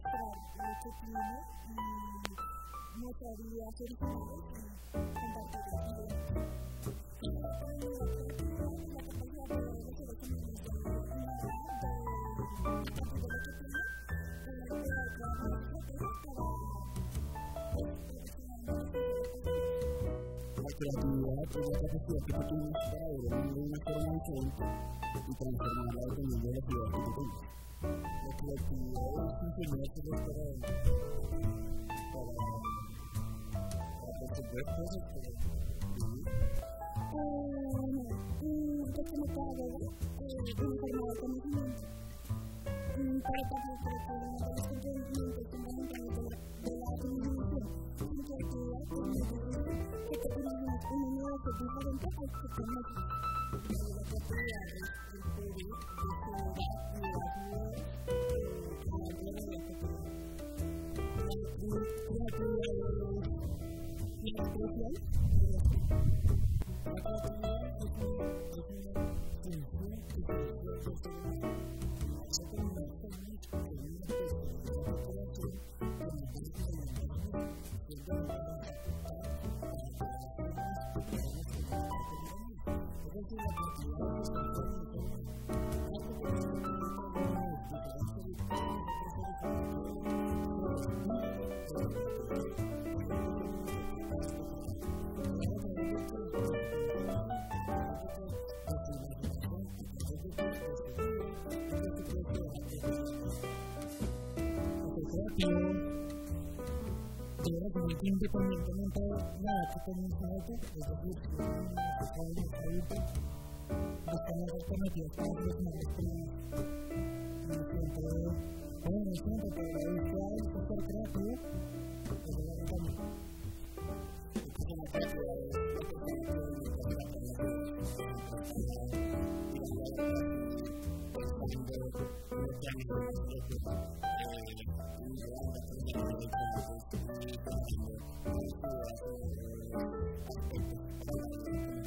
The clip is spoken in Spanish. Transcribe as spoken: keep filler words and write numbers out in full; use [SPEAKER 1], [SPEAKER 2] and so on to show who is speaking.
[SPEAKER 1] mostrar lo que tiene y mostrar ideas originales y compartir las ideas. Y la creatividad es la capacidad de los seres humanos de innovar, de compartir lo que tiene, de crear nuevas estrategias para
[SPEAKER 2] la creatividad es la capacidad que tú tienes para ver el mundo de una forma diferente y transformarla dependiendo de la ciudad que tú tengas. La creatividad es enseñarse para para resolver cosas, para
[SPEAKER 1] documentar informar conocimiento para participar en los emprendimientos fundamentales de la administración. La creatividad es muy difícil que te imaginas un universo diferente al que conoces. La creatividad es el poder de generar nuevas ideas a la hora de la creatividad. La creatividad es la expresión de la creatividad. La creatividad es una función que se desarrolla se convierte en una relación con el resto de la humanidad, que es donde vamos a aportar a las relaciones que tenemos con la comunidad. Es decir, la creatividad es una forma de algo que nos permite a diferentes directores, independientemente de la edad que tenemos nosotros, es decir, si es una persona adulta, buscamos alternativas para solucionar los problemas. Me siento, bueno, me siento que la búsqueda del sector creativo es la verdad. Porque la creatividad es la que tiene que ver con la creatividad.